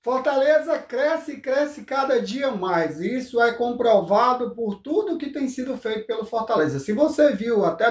Fortaleza cresce e cresce cada dia mais. Isso é comprovado por tudo que tem sido feito pelo Fortaleza. Se você viu até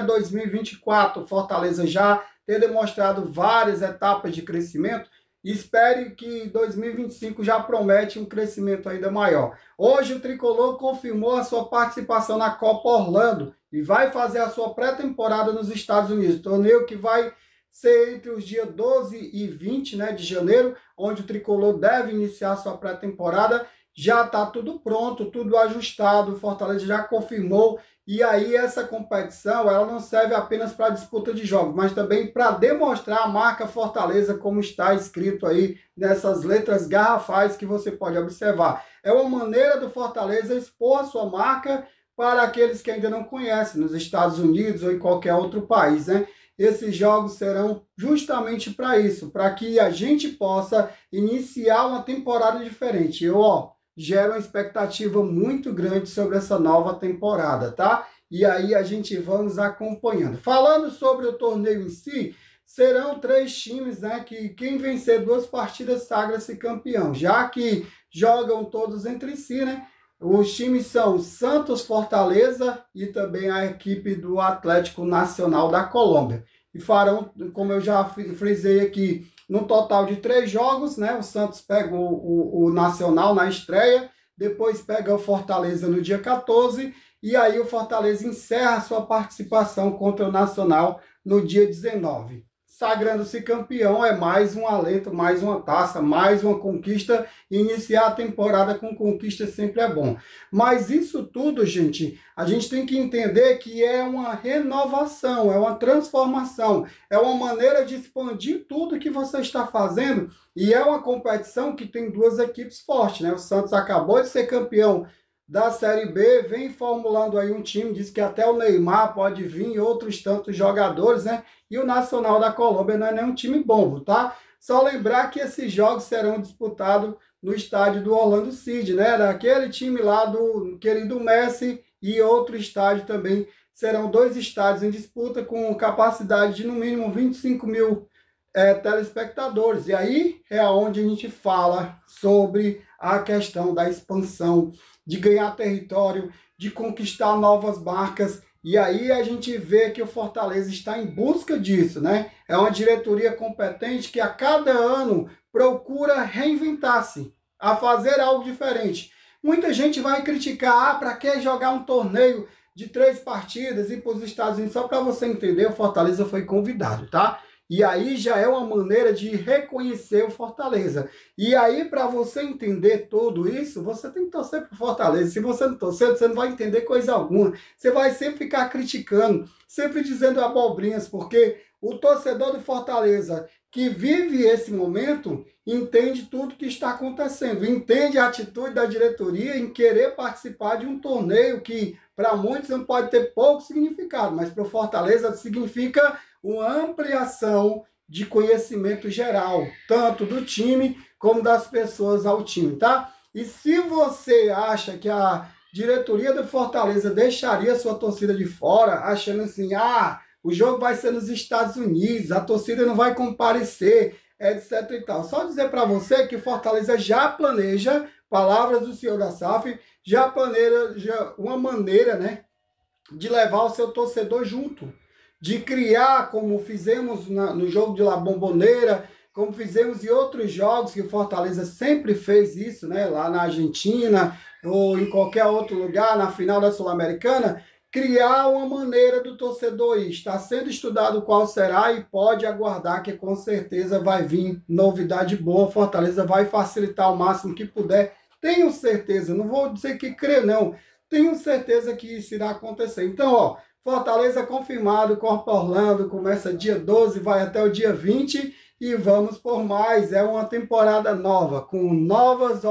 2024, Fortaleza já ter demonstrado várias etapas de crescimento, espere que 2025 já promete um crescimento ainda maior. Hoje o Tricolor confirmou a sua participação na Copa Orlando e vai fazer a sua pré-temporada nos Estados Unidos, torneio que vai ser entre os dias 12 e 20, né, de janeiro, onde o Tricolor deve iniciar sua pré-temporada. Já está tudo pronto, tudo ajustado, o Fortaleza já confirmou. E aí essa competição, ela não serve apenas para disputa de jogos, mas também para demonstrar a marca Fortaleza, como está escrito aí nessas letras garrafais que você pode observar. É uma maneira do Fortaleza expor a sua marca para aqueles que ainda não conhecem, nos Estados Unidos ou em qualquer outro país, né? Esses jogos serão justamente para isso, para que a gente possa iniciar uma temporada diferente. Eu gero uma expectativa muito grande sobre essa nova temporada, tá? E aí a gente vamos acompanhando. Falando sobre o torneio em si, serão 3 times, né, que quem vencer 2 partidas sagra-se campeão, já que jogam todos entre si, né? Os times são Santos, Fortaleza e também a equipe do Atlético Nacional da Colômbia. E farão, como eu já frisei aqui, no total de 3 jogos, né? O Santos pega o Nacional na estreia, depois pega o Fortaleza no dia 14, e aí o Fortaleza encerra a sua participação contra o Nacional no dia 19. Sagrando-se campeão é mais um alento, mais uma taça, mais uma conquista. Iniciar a temporada com conquista sempre é bom. Mas isso tudo, gente, a gente tem que entender que é uma renovação, é uma transformação, é uma maneira de expandir tudo que você está fazendo. E é uma competição que tem 2 equipes fortes, né? O Santos acabou de ser campeão da Série B, vem formulando aí um time, diz que até o Neymar pode vir e outros tantos jogadores, né? E o Nacional da Colômbia não é nem um time bobo, tá? Só lembrar que esses jogos serão disputados no estádio do Orlando City, né? Daquele time lá do querido Messi, e outro estádio também. Serão 2 estádios em disputa com capacidade de no mínimo 25 mil telespectadores. E aí é onde a gente fala sobre a questão da expansão, de ganhar território, de conquistar novas marcas. E aí a gente vê que o Fortaleza está em busca disso, né? É uma diretoria competente que a cada ano procura reinventar-se, a fazer algo diferente. Muita gente vai criticar, para que jogar um torneio de 3 partidas e ir para os Estados Unidos? Só para você entender, o Fortaleza foi convidado, tá? E aí já é uma maneira de reconhecer o Fortaleza. E aí, para você entender tudo isso, você tem que torcer para o Fortaleza. Se você não torcer, você não vai entender coisa alguma. Você vai sempre ficar criticando, sempre dizendo abobrinhas, porque o torcedor do Fortaleza que vive esse momento entende tudo que está acontecendo, entende a atitude da diretoria em querer participar de um torneio que para muitos não pode ter pouco significado, mas para o Fortaleza significa uma ampliação de conhecimento geral, tanto do time como das pessoas ao time, tá? E se você acha que a diretoria do Fortaleza deixaria sua torcida de fora, achando assim, o jogo vai ser nos Estados Unidos, a torcida não vai comparecer, etc e tal. Só dizer para você que Fortaleza já planeja, palavras do senhor da SAF, já planeja uma maneira, né, de levar o seu torcedor junto, de criar, como fizemos no jogo de La Bombonera, como fizemos em outros jogos, que o Fortaleza sempre fez isso, né, lá na Argentina, ou em qualquer outro lugar, na final da Sul-Americana, criar uma maneira do torcedor ir. Está sendo estudado qual será e pode aguardar que com certeza vai vir novidade boa. Fortaleza vai facilitar o máximo que puder. Tenho certeza, não vou dizer que crer não, tenho certeza que isso irá acontecer. Então, Fortaleza confirmado, Copa Orlando, começa dia 12, vai até o dia 20 e vamos por mais. É uma temporada nova, com novos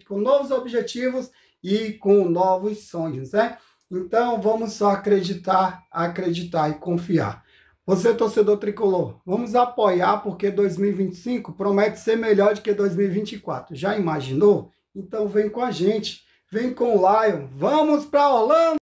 objetivos e com novos sonhos, né? Então vamos só acreditar e confiar. Você, torcedor tricolor, vamos apoiar, porque 2025 promete ser melhor do que 2024. Já imaginou? Então vem com a gente, vem com o Lion, vamos para Orlando!